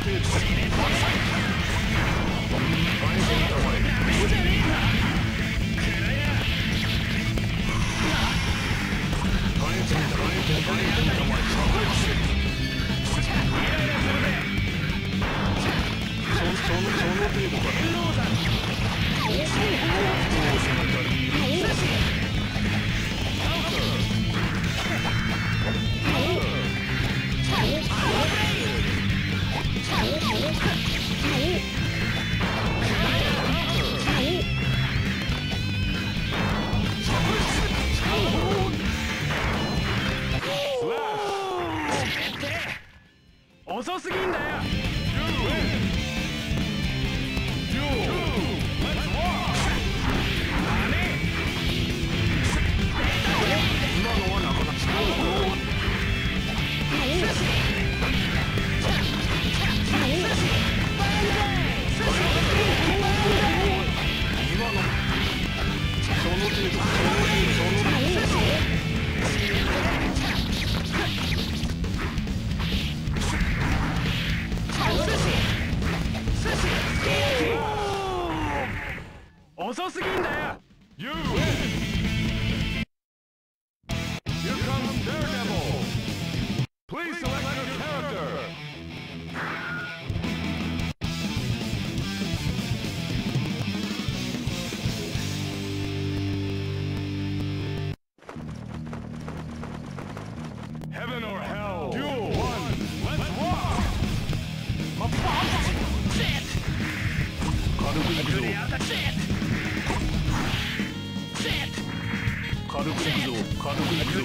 遅すぎんだよ。遅すぎんだよ。You win. Here comes Daredevil. Please select your character. Heaven or hell. Duel 1. Let's rock. Shit. 軽くいくぞ。軽くいくぞ、軽くいくぞ。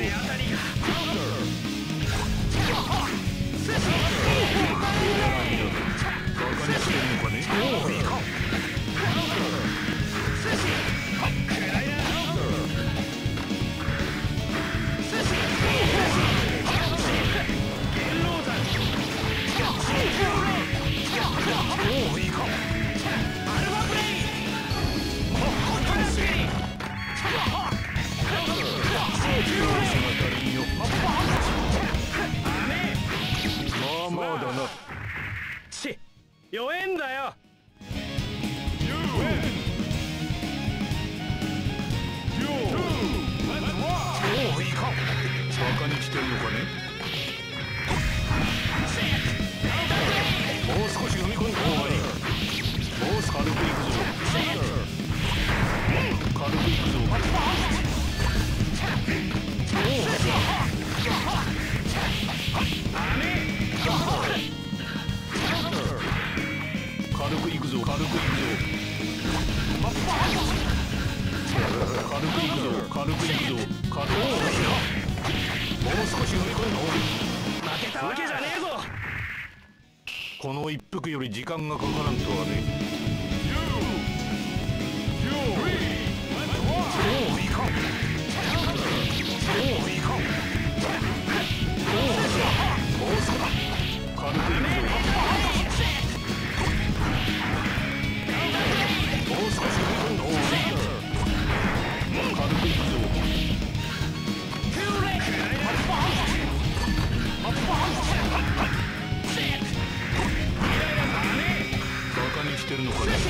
バカにしてるのかね。まあだな。ち、弱えんだよ。バカにしてるのかね。もう少し踏み込んだ方がいい。もう軽くいくぞ。軽くいくぞ。軽くいくぞ、軽くいくぞ。軽くいくぞ、軽くいくぞ。軽く。もう少し踏み込んだ方がいい。負けたわけじゃねえぞ。この一服より時間がかからんとはね。そういかん。そういかん。もう少し軽くいくぞ。もう少し踏み込んだ方がいい。軽くいくぞ。バカにしてるのかね。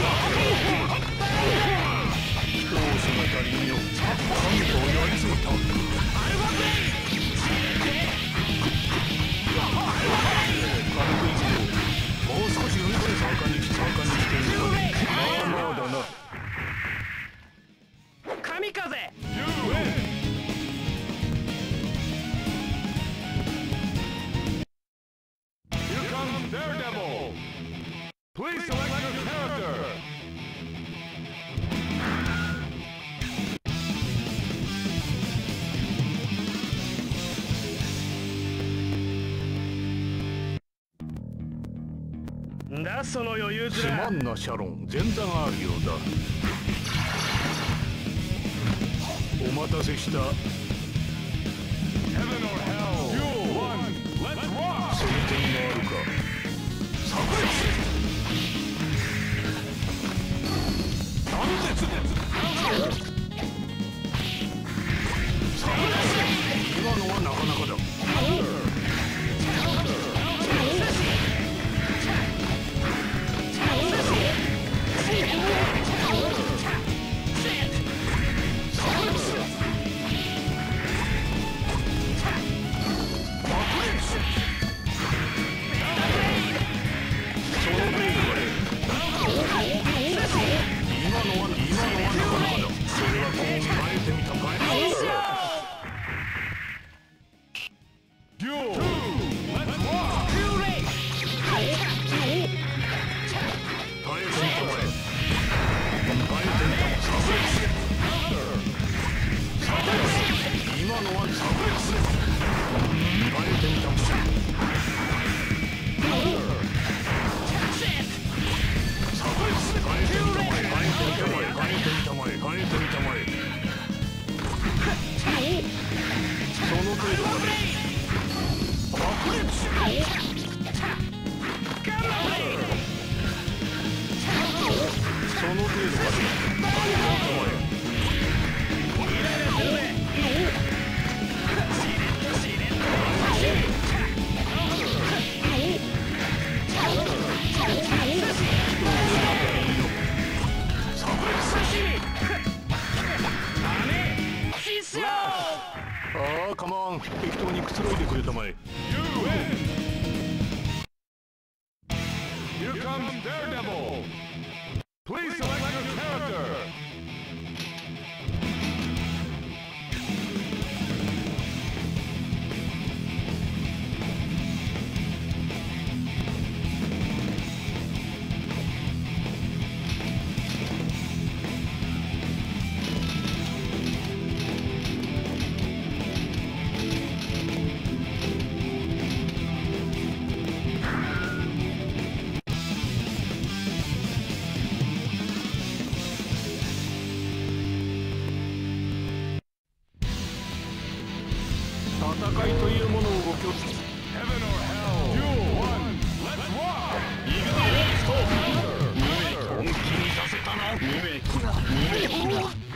一押しが足りんよ。神とやりすぎた。軽くいくぞ。もう少し踏み込んでバカにしてるのかね。まあだな。神風。Here comes Daredevil. Please select your character. だその余裕面。すまんなシャロン、前座があるようだ。お待たせした。Heaven or hell. Duel 1. Let's rock. その点があるか。炸裂。断絶。炸裂。今のはなかなかだ。 構わん。適当にくつろいでくれたまえ。 Here comes Daredevil! Please select your character! 戦いというものをご拒否。 Heaven or hell! Duel 1! Let's rock! イグゼリスト無益本気にさせたな。無益なイグゼリストイグゼ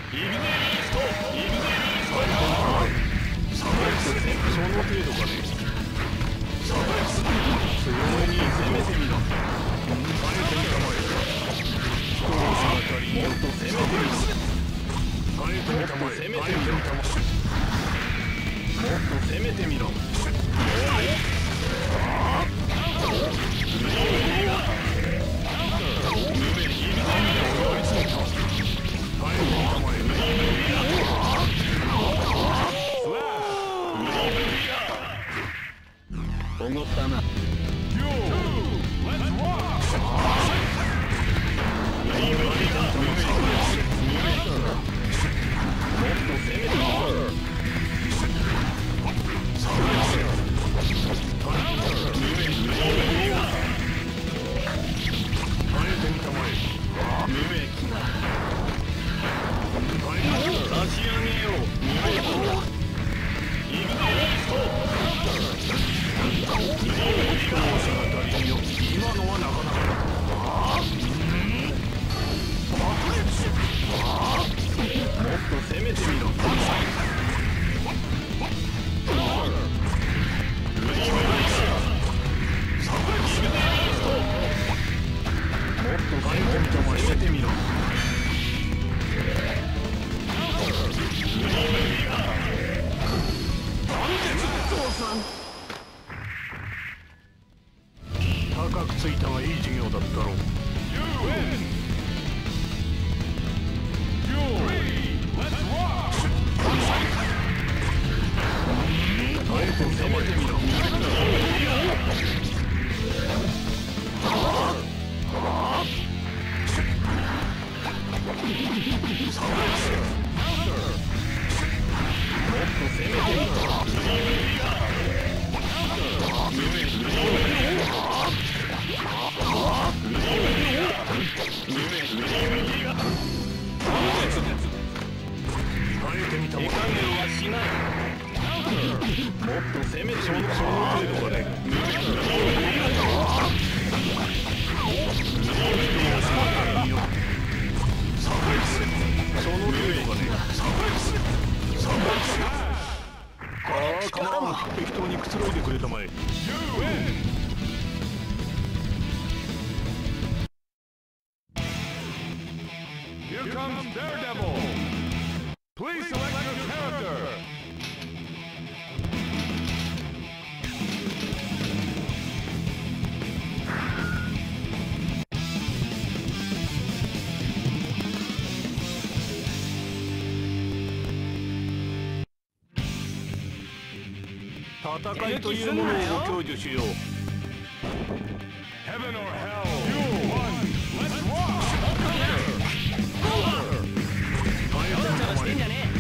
リストサブレスその程度かね。サブレス強めに攻めてみろ。耐えてみたまえ。一押し当たりもっと攻めてみろ。耐えてみたまえ。耐えてみたまえ。もっと攻めてみろ。おごったな。今のはなかなかだ。もっと攻めてみろ。攻めてみろ。高くついたがいい授業だったろう。耐えてみたまえ。手加減はしない。もっと攻めてその程度かね。その程度かね。ああ、構わん。適当にくつろいでくれたまえ。 Here comes Daredevil! Please select your character! 戦いというものをご享受しよう。 Heaven or hell! Duel 1! Let's rock! してんじゃねえ。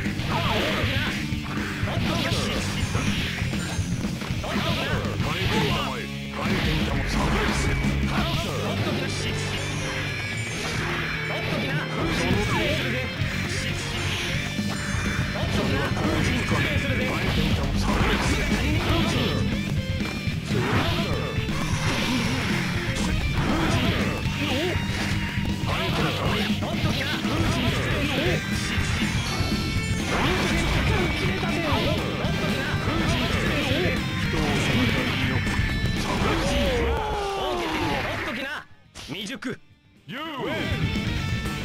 未熟。 You win!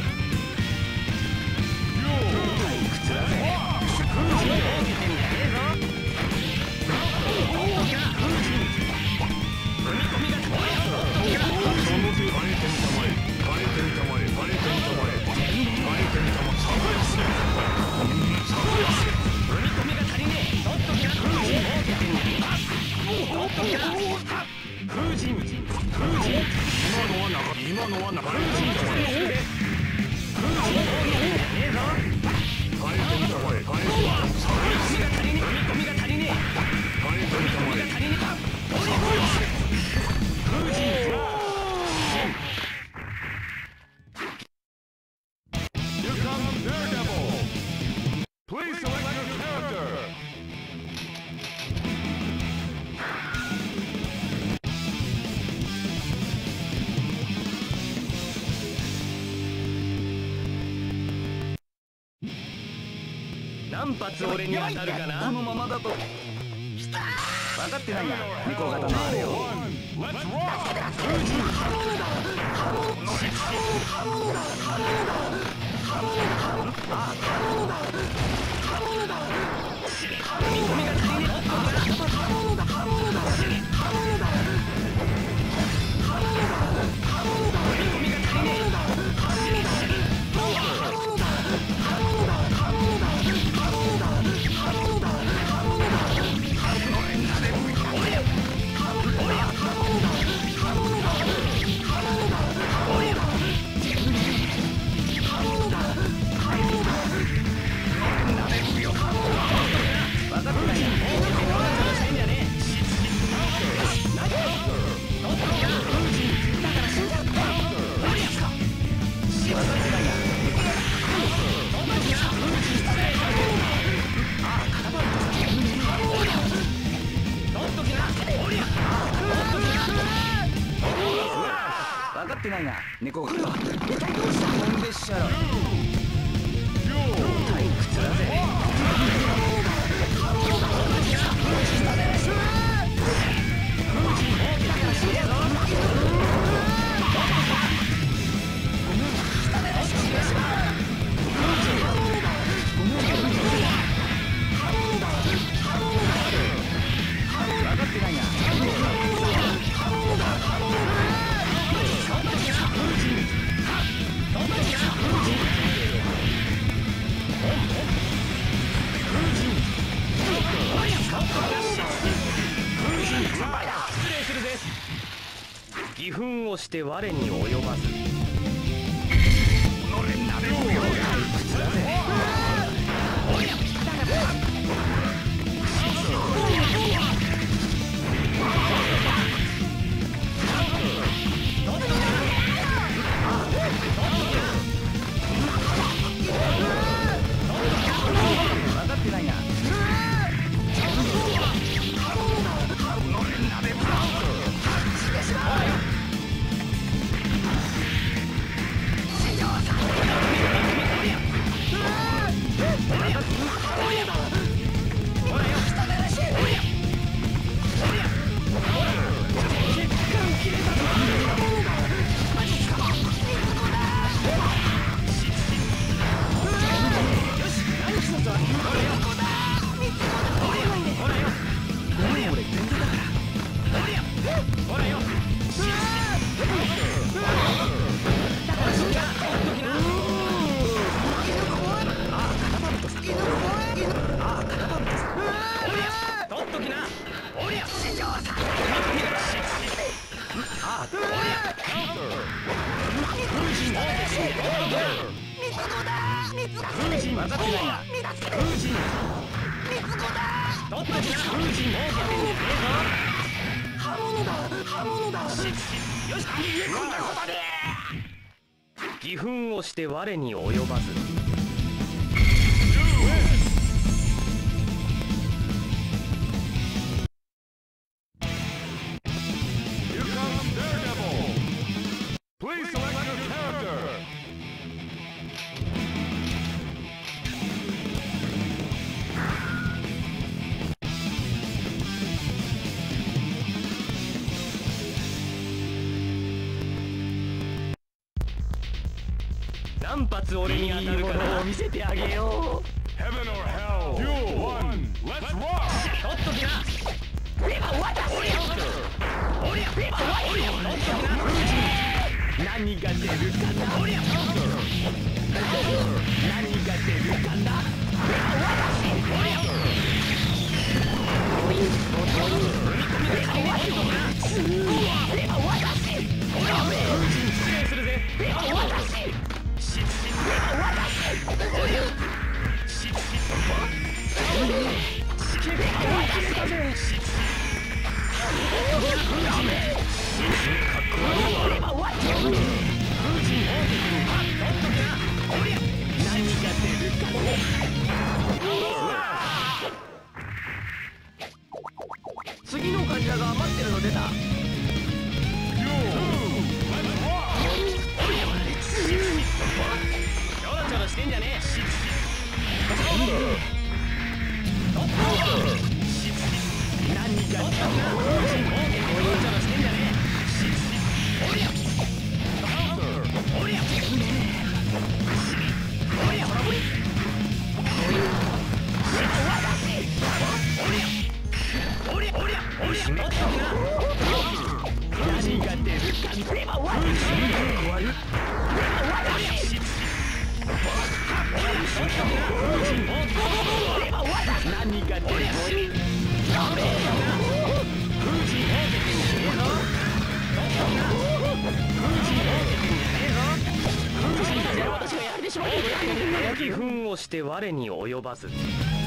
You! 靴だぜ。受けてんじゃねえぞ。 Daredevil. Please select your character. 何発俺に当たるかな。 このままだと分かってないや猫型のあれよ。 Let's rock. 分かってないな猫型。ほんでっしゃろ。 義憤をして我に及ばず。 分かってないな。 義憤をして我に及ばず。 Here comes Daredevil. Please select your character. 何発俺に当たるかな。見せてあげよう。 Heaven or hell. Duel 1. Let's rock. 取っときな。何が出るかな。何が出るかな。失礼するぜ。何が出義憤をして我に及ばず。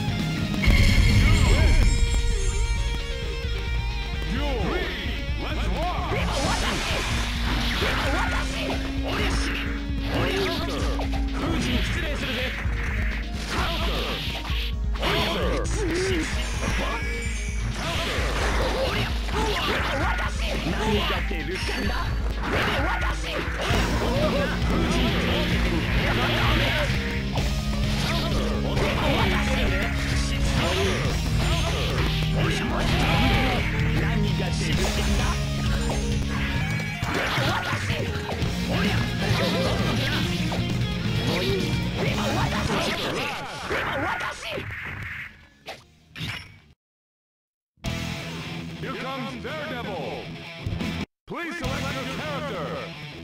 風神失礼するぜ。何が出るかな。 Here comes Daredevil. Please select your character.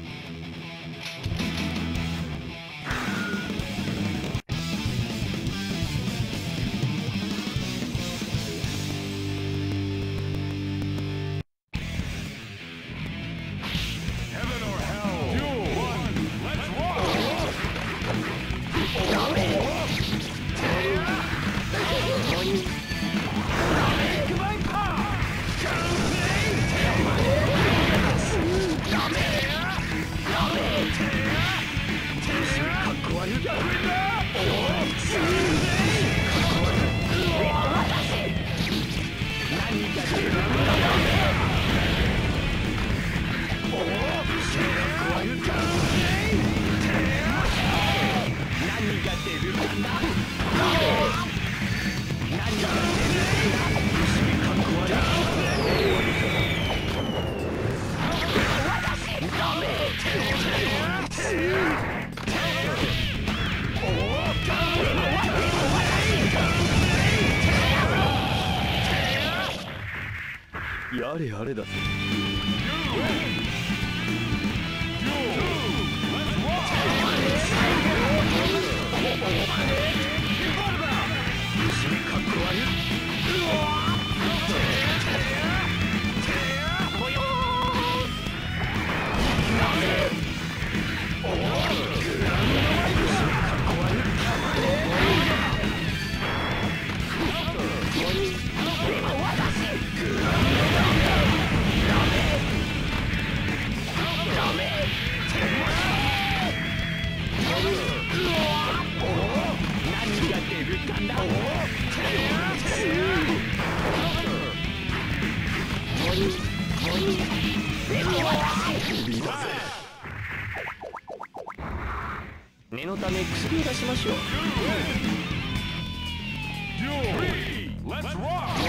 Heaven or hell. Duel 1. Let's rock. やれやれだぜ。 念のため薬を出しましょう。 Duel 3. Let's rock.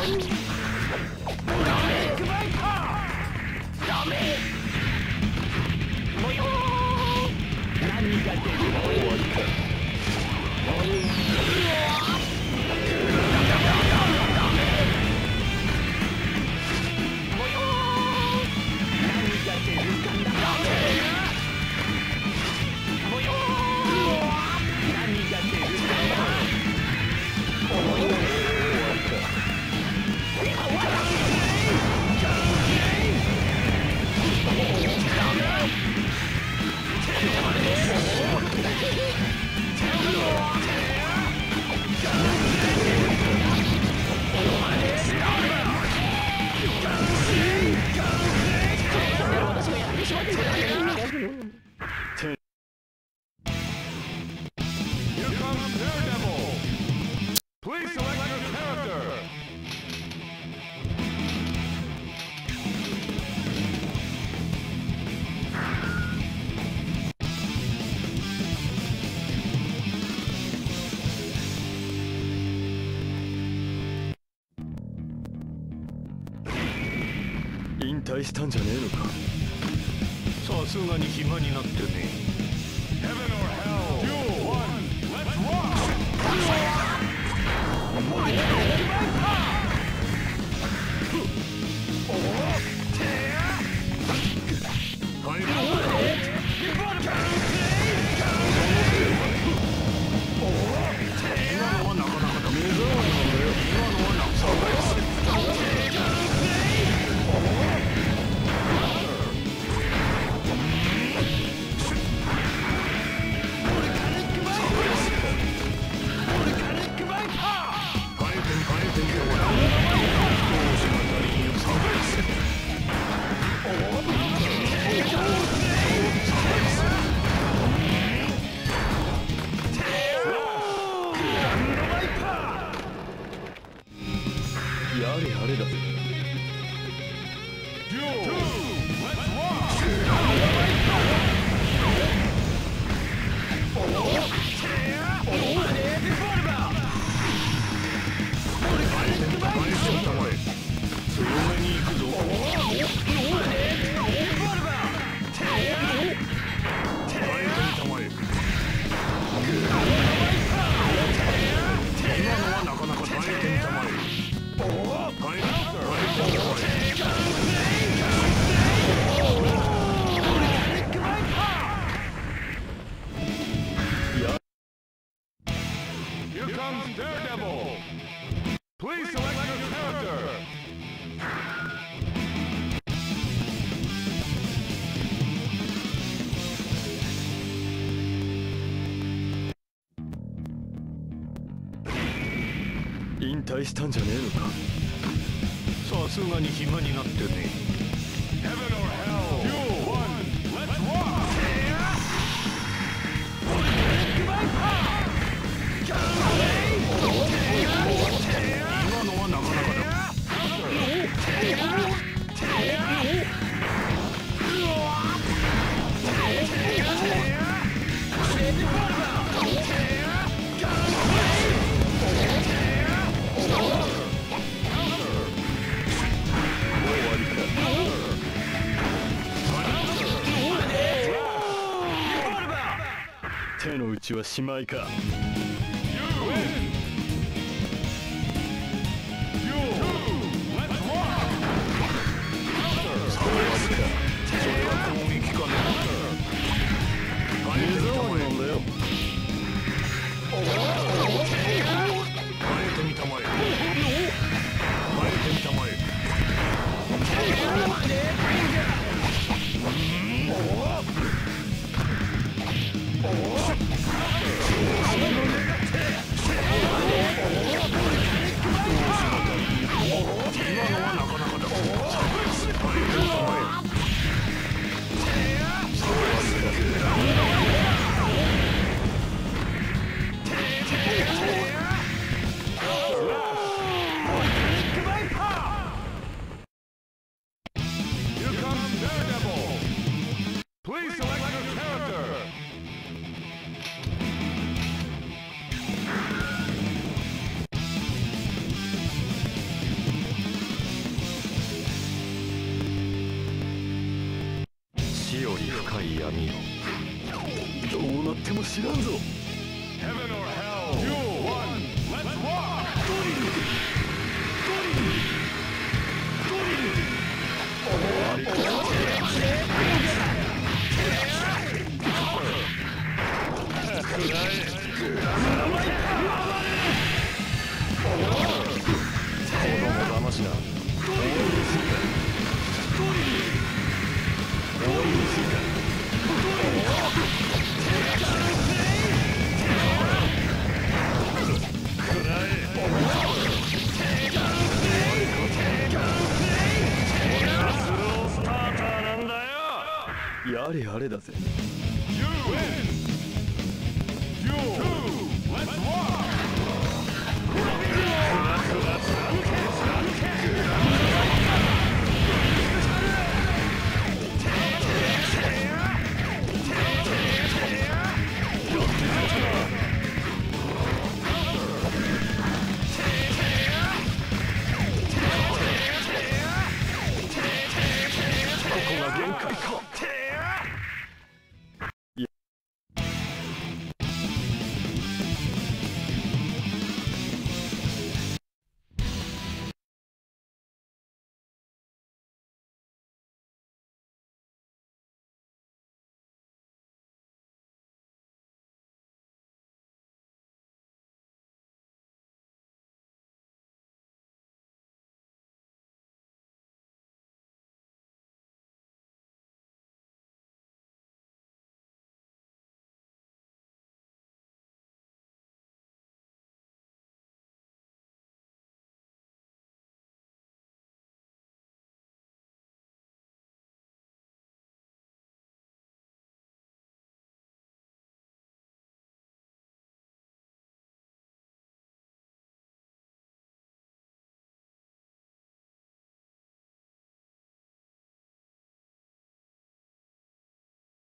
退したんじゃねえのか。 さすがに暇になってね。 Heaven or hell. Duel 1. Let's rock. やれやれだぜ。 Duel 2. Let's rock. 強めに行くぞ。今のはなかなか耐えてみたまえ。 Here comes Daredevil. Please select your character. 引退したんじゃねえのか。 さすがに暇になってね。 Heaven or hell. Duel 1. Let's rock. 今のはなかなかだ。 手の内はしまいか。 You win. Duel 2. Let's rock. それは攻撃かね。耐えてみたまえ。 なんだよ。 耐えてみたまえ。耐えてみたまえ。今のはなかなかだ。耐えてみたまえ。 Here comes Daredevil. Please select your character. 死より深い闇よ。どうなっても知らんぞ。 Heaven or hell. Duel 1. Let's rock. 騙しな。やれやれだぜ。 You win.